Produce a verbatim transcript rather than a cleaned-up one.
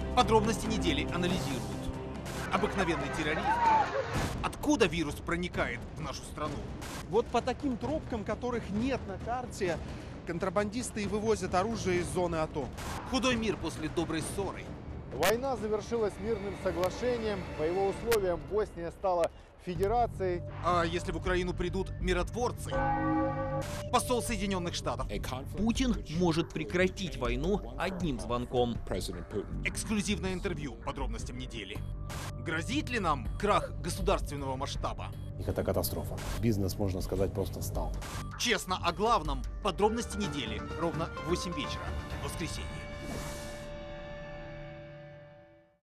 Подробности недели анализируют. Обыкновенный терроризм. Откуда вирус проникает в нашу страну? Вот по таким тропкам, которых нет на карте, контрабандисты и вывозят оружие из зоны АТО. Худой мир после доброй ссоры. Война завершилась мирным соглашением. По его условиям Босния стала федерацией. А если в Украину придут миротворцы? Посол Соединенных Штатов. Путин может прекратить войну одним звонком. Эксклюзивное интервью подробностям недели. Грозит ли нам крах государственного масштаба? Это катастрофа. Бизнес, можно сказать, просто встал. Честно о главном. Подробности недели. Ровно в восемь вечера. Воскресенье.